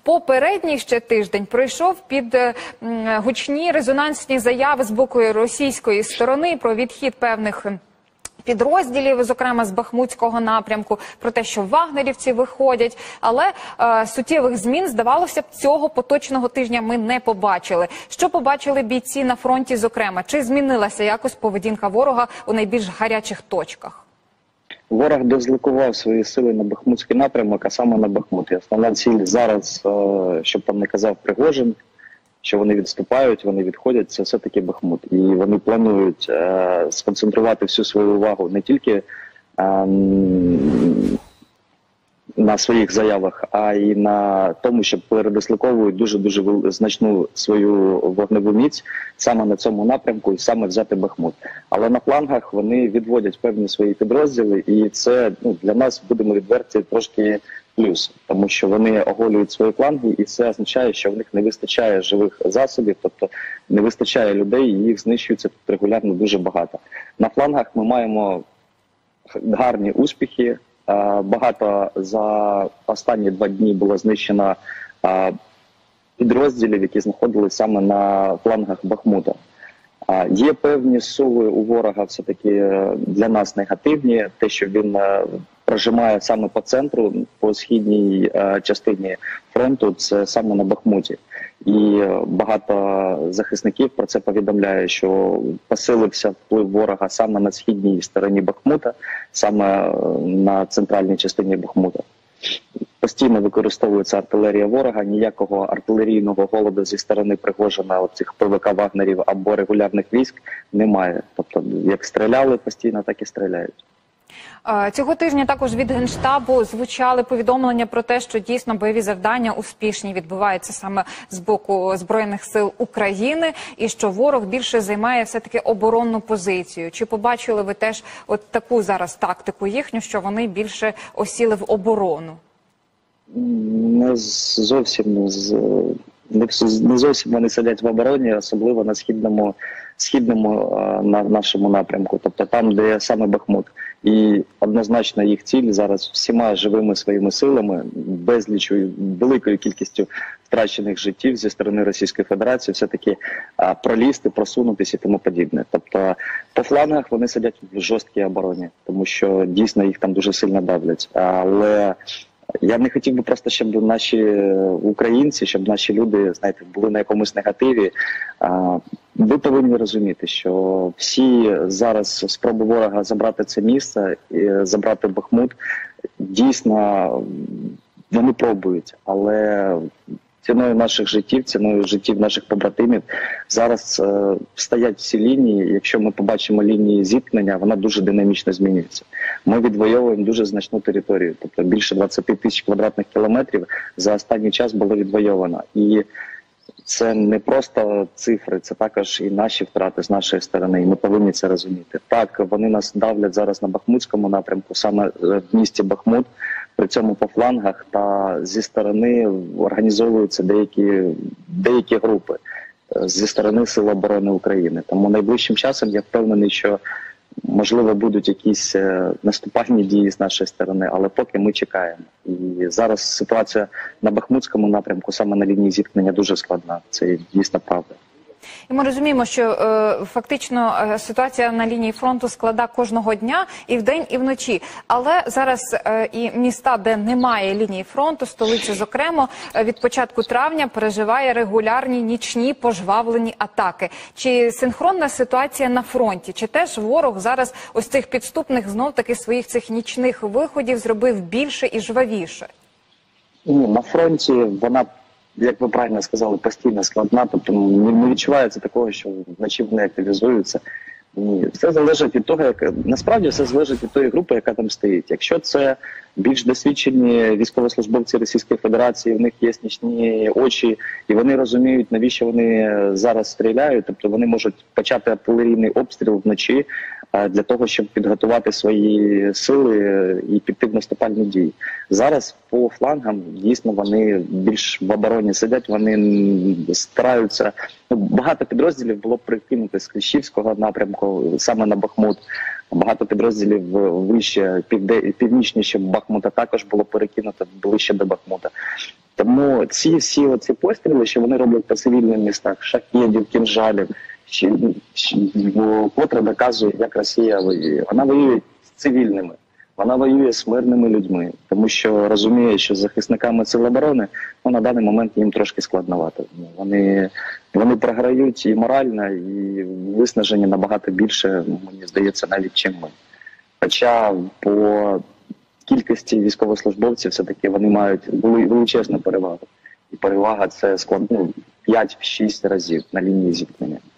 Попередній ще тиждень пройшов під гучні резонансні заяви з боку російської сторони про відхід певних підрозділів, зокрема з Бахмутського напрямку, про те, що вагнерівці виходять, але суттєвих змін, здавалося б, цього поточного тижня ми не побачили. Що побачили бійці на фронті, зокрема? Чи змінилася якось поведінка ворога у найбільш гарячих точках? Ворог дислокував свої сили на Бахмутський напрямок, а саме на Бахмут. І основна ціль зараз, щоб там не казав Пригожин, що вони відступають, вони відходять, це все-таки Бахмут. І вони планують сконцентрувати всю свою увагу не тільки на своїх заявах, а й на тому, що передислоковують дуже-дуже значну свою вогневу міць саме на цьому напрямку і саме взяти Бахмут. Але на флангах вони відводять певні свої підрозділи, і це для нас, будемо відверті, трошки плюс, тому що вони оголюють свої фланги, і це означає, що в них не вистачає живих засобів, тобто не вистачає людей, і їх знищується тут регулярно дуже багато. На флангах ми маємо гарні успіхи. Багато за останні 2 дні було знищено підрозділів, які знаходились саме на флангах Бахмута. Є певні суви у ворога все-таки для нас негативні, те, що він прожимає саме по центру, по східній частині фронту, це саме на Бахмуті. І багато захисників про це повідомляє, що посилився вплив ворога саме на східній стороні Бахмута, саме на центральній частині Бахмута. Постійно використовується артилерія ворога, ніякого артилерійного голоду зі сторони Пригожина, цих ПВК Вагнерів або регулярних військ немає. Тобто, як стріляли постійно, так і стріляють. Цього тижня також від Генштабу звучали повідомлення про те, що дійсно бойові завдання успішні відбуваються саме з боку Збройних сил України і що ворог більше займає все-таки оборонну позицію. Чи побачили ви теж от таку зараз тактику їхню, що вони більше осіли в оборону? Не зовсім вони сидять в обороні, особливо на східному нашому напрямку, тобто там, де саме Бахмут. І однозначно їх ціль зараз всіма живими своїми силами, безлічою, великою кількістю втрачених життів зі сторони Російської Федерації все-таки пролізти, просунутися і тому подібне. Тобто по флангах вони сидять в жорсткій обороні, тому що дійсно їх там дуже сильно давлять. Але я не хотів би просто, щоб наші українці, щоб наші люди, знаєте, були на якомусь негативі. Ви повинні розуміти, що всі зараз спроби ворога забрати це місце, забрати Бахмут, дійсно вони пробують, але ціною наших життів, ціною життів наших побратимів зараз стоять всі лінії. Якщо ми побачимо лінії зіткнення, вона дуже динамічно змінюється. Ми відвоюємо дуже значну територію, тобто більше 20 тисяч квадратних кілометрів за останній час було відвоювано. І це не просто цифри, це також і наші втрати з нашої сторони, і ми повинні це розуміти. Так, вони нас давлять зараз на Бахмутському напрямку, саме в місті Бахмут, при цьому по флангах та зі сторони організовуються деякі групи зі сторони Сил оборони України. Тому найближчим часом я впевнений, що можливо будуть якісь наступальні дії з нашої сторони, але поки ми чекаємо. І зараз ситуація на Бахмутському напрямку, саме на лінії зіткнення, дуже складна. Це дійсно правда. І ми розуміємо, що фактично ситуація на лінії фронту складна кожного дня, і вдень, і вночі. Але зараз і міста, де немає лінії фронту, столиця зокрема, від початку травня переживає регулярні нічні пожвавлені атаки. Чи синхронна ситуація на фронті? Чи теж ворог зараз ось цих підступних знов-таки своїх цих нічних виходів зробив більше і жвавіше? На фронті вона, як ви правильно сказали, постійно складна, тобто не відчувається такого, що вночі вони активізуються. Ні, все залежить від того, насправді все залежить від тої групи, яка там стоїть. Якщо це більш досвідчені військовослужбовці Російської Федерації, в них є нічні очі, і вони розуміють, навіщо вони зараз стріляють, тобто вони можуть почати артилерійний обстріл вночі для того, щоб підготувати свої сили і піти в наступальні дії. Зараз по флангам дійсно вони більш в обороні сидять, вони стараються. Багато підрозділів було прикинуто з Кліщівського напрямку саме на Бахмут. Багато підрозділів вище, північніше Бахмута також було перекинуто ближче до Бахмута. Тому ці всі оці постріли, що вони роблять по цивільних містах, шахедів, кінжалів, котре доказує, як Росія воює. Вона воює з цивільними, вона воює з мирними людьми, тому що розуміє, що з захисниками Сил оборони на даний момент їм трошки складновато. Вони програють і морально, і виснажені набагато більше, мені здається, навіть чим ми. Хоча по кількості військовослужбовців все-таки вони мають величезну перевагу. І перевага це 5-6 разів на лінії зіткнення.